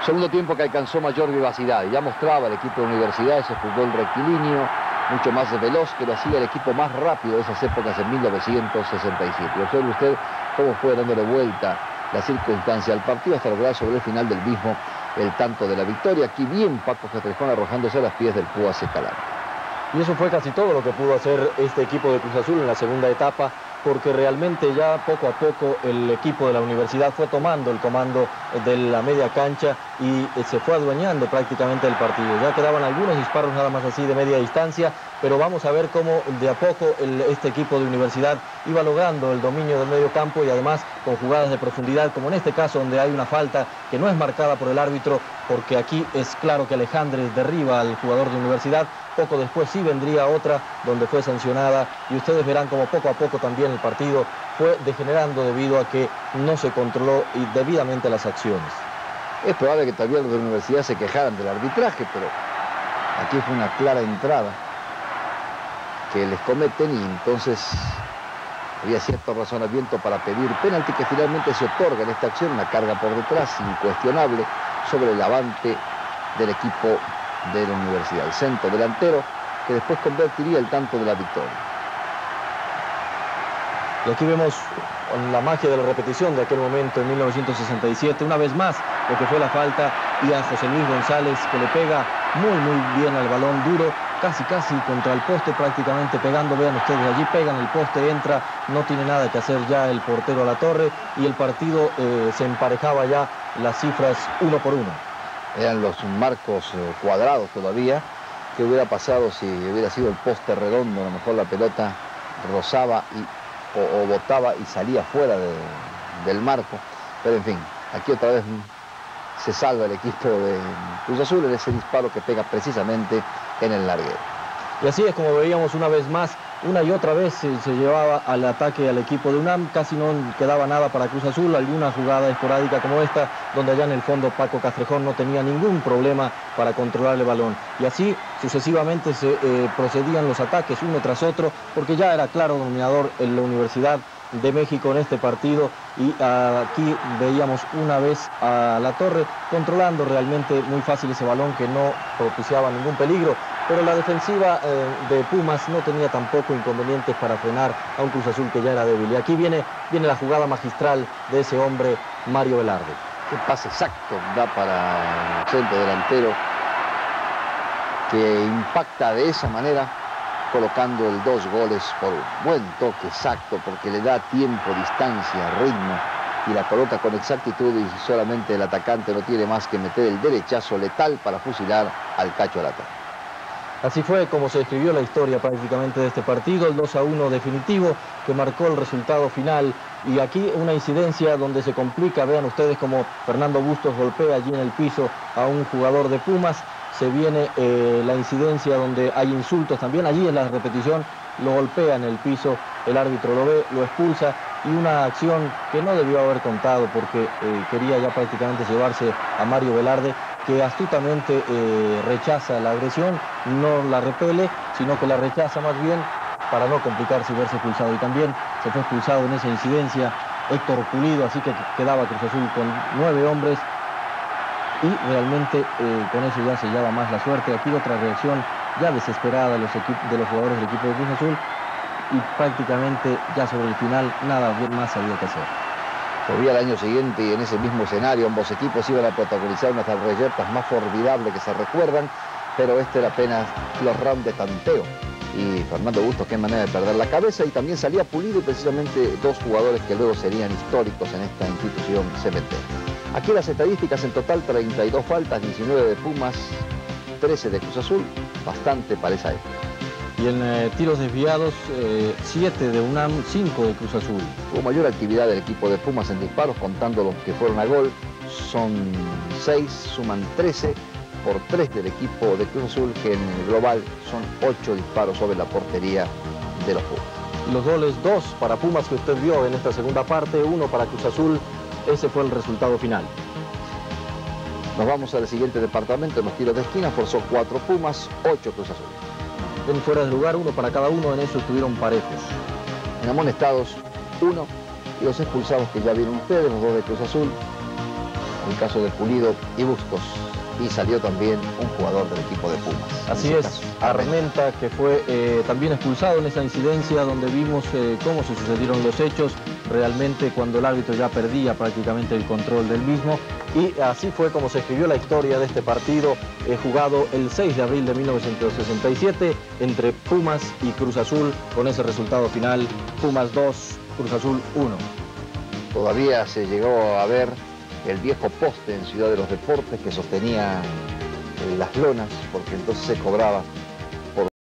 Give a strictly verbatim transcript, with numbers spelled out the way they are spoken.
Segundo tiempo que alcanzó mayor vivacidad. Ya mostraba el equipo de Universidad ese fútbol rectilíneo, mucho más veloz, que lo hacía el equipo más rápido de esas épocas en mil novecientos sesenta y siete. Observe usted cómo fue dándole vuelta la circunstancia al partido hasta lograr sobre el final del mismo el tanto de la victoria. Aquí bien Paco Castrejón arrojándose a los pies del Púas Escalante. Y eso fue casi todo lo que pudo hacer este equipo de Cruz Azul en la segunda etapa, porque realmente ya poco a poco el equipo de la Universidad fue tomando el comando de la media cancha y se fue adueñando prácticamente del partido. Ya quedaban algunos disparos nada más así de media distancia, pero vamos a ver cómo de a poco el, este equipo de Universidad iba logrando el dominio del medio campo y además con jugadas de profundidad, como en este caso donde hay una falta que no es marcada por el árbitro, porque aquí es claro que Alejandres derriba al jugador de Universidad. Poco después sí vendría otra donde fue sancionada y ustedes verán como poco a poco también el partido fue degenerando debido a que no se controló debidamente las acciones. Es probable que todavía los de la Universidad se quejaran del arbitraje, pero aquí fue una clara entrada que les cometen y entonces había cierto razonamiento para pedir penalti que finalmente se otorga en esta acción, una carga por detrás incuestionable sobre el avante del equipo de la Universidad, el centro delantero que después convertiría el tanto de la victoria. Y aquí vemos la magia de la repetición de aquel momento en mil novecientos sesenta y siete, una vez más lo que fue la falta y a José Luis González que le pega muy muy bien al balón duro, casi casi contra el poste prácticamente pegando, vean ustedes, allí pegan el poste, entra, no tiene nada que hacer ya el portero a la torre y el partido eh, se emparejaba ya las cifras uno por uno. Eran los marcos eh, cuadrados todavía. ¿Qué hubiera pasado si hubiera sido el poste redondo? A lo mejor la pelota rozaba y, o, o botaba y salía fuera de, del marco. Pero en fin, aquí otra vez se salva el equipo de Cruz Azul en ese disparo que pega precisamente en el larguero. Y así es como veíamos una vez más, una y otra vez se, se llevaba al ataque al equipo de UNAM, casi no quedaba nada para Cruz Azul, alguna jugada esporádica como esta, donde allá en el fondo Paco Castrejón no tenía ningún problema para controlar el balón. Y así sucesivamente se eh, procedían los ataques uno tras otro, porque ya era claro dominador en la Universidad de México en este partido y uh, aquí veíamos una vez a La Torre controlando realmente muy fácil ese balón que no propiciaba ningún peligro, pero la defensiva eh, de Pumas no tenía tampoco inconvenientes para frenar a un Cruz Azul que ya era débil. Y aquí viene, viene la jugada magistral de ese hombre, Mario Velarde. Qué pase exacto da para el centro delantero que impacta de esa manera colocando el dos goles por un buen toque exacto porque le da tiempo, distancia, ritmo y la coloca con exactitud y solamente el atacante no tiene más que meter el derechazo letal para fusilar al Cacho Lata. Así fue como se escribió la historia prácticamente de este partido, el dos a uno definitivo que marcó el resultado final y aquí una incidencia donde se complica, vean ustedes como Fernando Bustos golpea allí en el piso a un jugador de Pumas. Se viene eh, la incidencia donde hay insultos también, allí en la repetición lo golpea en el piso, el árbitro lo ve, lo expulsa y una acción que no debió haber contado porque eh, quería ya prácticamente llevarse a Mario Velarde, que astutamente eh, rechaza la agresión, no la repele, sino que la rechaza más bien para no complicarse y verse expulsado. Y también se fue expulsado en esa incidencia Héctor Pulido, así que quedaba Cruz Azul con nueve hombres. Y realmente eh, con eso ya se llama más la suerte. Aquí otra reacción ya desesperada de los, de los jugadores del equipo de Cruz Azul y prácticamente ya sobre el final nada más había que hacer. Volvía el año siguiente y en ese mismo escenario ambos equipos iban a protagonizar unas reyertas más formidables que se recuerdan, pero este era apenas los rounds de tanteo. Y Fernando Bustos, qué manera de perder la cabeza, y también salía Pulido y precisamente dos jugadores que luego serían históricos en esta institución cementera. Aquí las estadísticas en total, treinta y dos faltas, diecinueve de Pumas, trece de Cruz Azul, bastante para esa época. Y en eh, tiros desviados, eh, siete de UNAM, cinco de Cruz Azul. Hubo mayor actividad del equipo de Pumas en disparos, contando los que fueron a gol, son seis, suman trece, por tres del equipo de Cruz Azul, que en el global son ocho disparos sobre la portería de los Pumas. Los goles, dos para Pumas que usted vio en esta segunda parte, uno para Cruz Azul. Ese fue el resultado final. Nos vamos al siguiente departamento, en los tiros de esquina, forzó cuatro Pumas, ocho Cruz Azul. En fuera de lugar, uno para cada uno, en eso estuvieron parejos. En amonestados, uno, y los expulsados que ya vieron ustedes, los dos de Cruz Azul. el caso de Pulido y Bustos, y salió también un jugador del equipo de Pumas. Así es, caso, Armenta, que fue eh, también expulsado en esa incidencia donde vimos eh, cómo se sucedieron los hechos, realmente cuando el árbitro ya perdía prácticamente el control del mismo, y así fue como se escribió la historia de este partido eh, jugado el seis de abril de mil novecientos sesenta y siete entre Pumas y Cruz Azul, con ese resultado final, Pumas dos, Cruz Azul uno. Todavía se llegó a ver el viejo poste en Ciudad de los Deportes que sostenía las lonas, porque entonces se cobraba